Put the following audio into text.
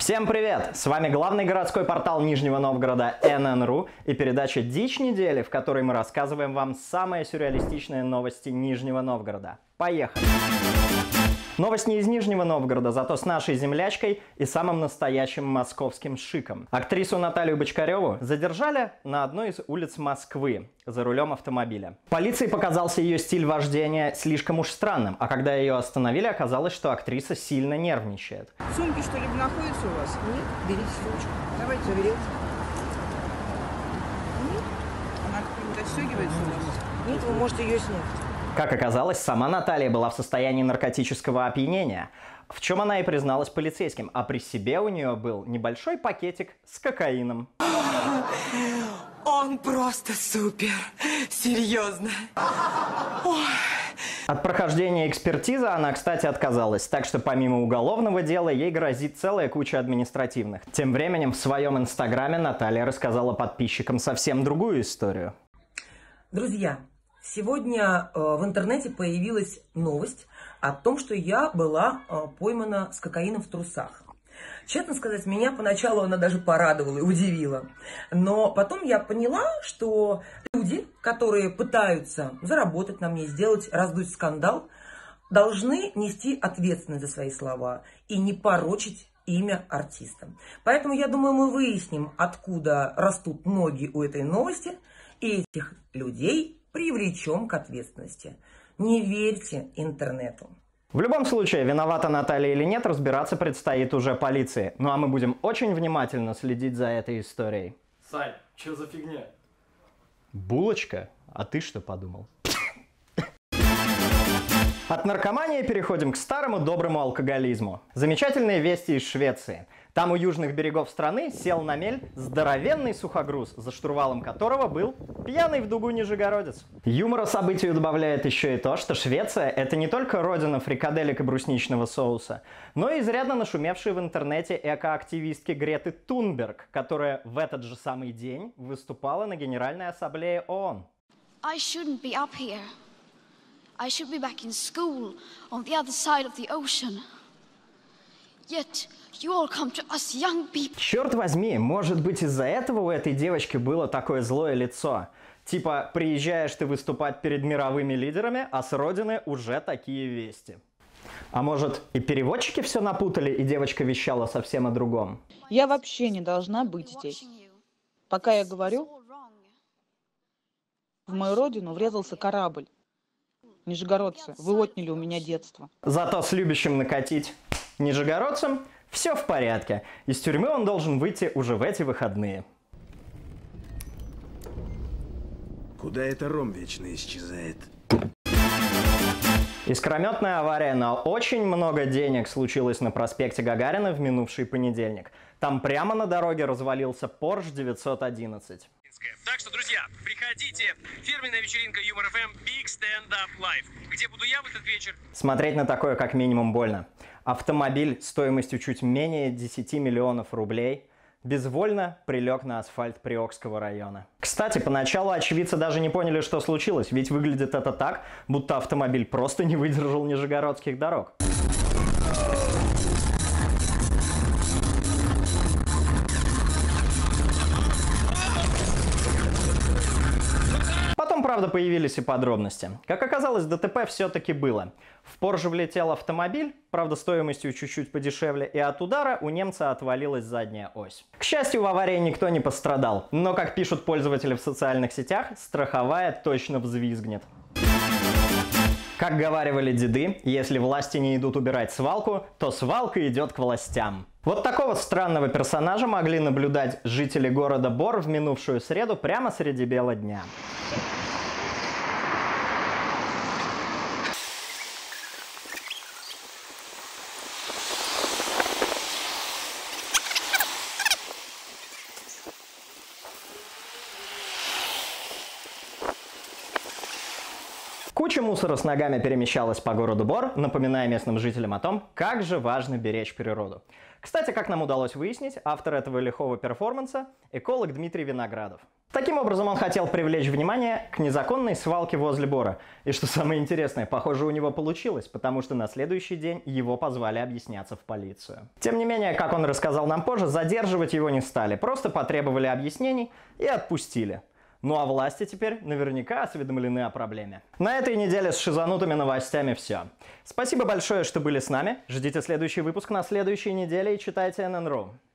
Всем привет! С вами главный городской портал Нижнего Новгорода НН.ру и передача «Дичь недели», в которой мы рассказываем вам самые сюрреалистичные новости Нижнего Новгорода. Поехали! Новость не из Нижнего Новгорода, зато с нашей землячкой и самым настоящим московским шиком. Актрису Наталью Бочкареву задержали на одной из улиц Москвы за рулем автомобиля. Полиции показался ее стиль вождения слишком уж странным, а когда ее остановили, оказалось, что актриса сильно нервничает. Сумки что-либо находятся у вас? Нет, берите сумочку. Давайте заверяйте. Нет? Она как-нибудь отстегивается у вас? Нет, вы можете ее снять. Как оказалось, сама Наталья была в состоянии наркотического опьянения, в чем она и призналась полицейским, а при себе у нее был небольшой пакетик с кокаином. Он просто супер! Серьезно! Ой. От прохождения экспертизы она, кстати, отказалась, так что помимо уголовного дела ей грозит целая куча административных. Тем временем в своем инстаграме Наталья рассказала подписчикам совсем другую историю. Друзья, сегодня в интернете появилась новость о том, что я была поймана с кокаином в трусах. Честно сказать, меня поначалу она даже порадовала и удивила. Но потом я поняла, что люди, которые пытаются заработать на мне, раздуть скандал, должны нести ответственность за свои слова и не порочить имя артиста. Поэтому, я думаю, мы выясним, откуда растут ноги у этой новости, и этих людей привлечем к ответственности. Не верьте интернету. В любом случае, виновата Наталья или нет, разбираться предстоит уже полиции. Ну а мы будем очень внимательно следить за этой историей. Сань, что за фигня? Булочка? А ты что подумал? От наркомании переходим к старому доброму алкоголизму. Замечательные вести из Швеции. Там у южных берегов страны сел на мель здоровенный сухогруз, за штурвалом которого был пьяный в дугу нижегородец. Юмора событию добавляет еще и то, что Швеция — это не только родина фрикаделек и брусничного соуса, но и изрядно нашумевшие в интернете экоактивистки Греты Тунберг, которая в этот же самый день выступала на Генеральной Ассамблее ООН. I shouldn't be up here. I should be back in school on the other side of the ocean. Yet you all come to us young people. Черт возьми, может быть, из-за этого у этой девочки было такое злое лицо. Типа, приезжаешь ты выступать перед мировыми лидерами, а с родины уже такие вести. А может, и переводчики все напутали, и девочка вещала совсем о другом? Я вообще не должна быть здесь. Пока я говорю, в мою родину врезался корабль. Нижегородцы, вы отняли у меня детство. Зато с любящим накатить нижегородцем все в порядке. Из тюрьмы он должен выйти уже в эти выходные. Куда это ром вечно исчезает? Искрометная авария на очень много денег случилась на проспекте Гагарина в минувший понедельник. Там прямо на дороге развалился Porsche 911. Так что, друзья, приходите. Фирменная вечеринка Юмор ФМ Big Stand Up Live. Где буду я в этот вечер? Смотреть на такое как минимум больно. Автомобиль стоимостью чуть менее 10 миллионов рублей безвольно прилег на асфальт Приокского района. Кстати, поначалу очевидцы даже не поняли, что случилось, ведь выглядит это так, будто автомобиль просто не выдержал нижегородских дорог. Правда, появились и подробности. Как оказалось, ДТП все-таки было. В Порше влетел автомобиль, правда, стоимостью чуть-чуть подешевле, и от удара у немца отвалилась задняя ось. К счастью, в аварии никто не пострадал, но, как пишут пользователи в социальных сетях, страховая точно взвизгнет. Как говаривали деды, если власти не идут убирать свалку, то свалка идет к властям. Вот такого странного персонажа могли наблюдать жители города Бор в минувшую среду прямо среди бела дня. Куча мусора с ногами перемещалась по городу Бор, напоминая местным жителям о том, как же важно беречь природу. Кстати, как нам удалось выяснить, автор этого лихого перформанса – эколог Дмитрий Виноградов. Таким образом, он хотел привлечь внимание к незаконной свалке возле Бора. И что самое интересное, похоже, у него получилось, потому что на следующий день его позвали объясняться в полицию. Тем не менее, как он рассказал нам позже, задерживать его не стали, просто потребовали объяснений и отпустили. Ну а власти теперь наверняка осведомлены о проблеме. На этой неделе с шизанутыми новостями все. Спасибо большое, что были с нами. Ждите следующий выпуск на следующей неделе и читайте NN.ru.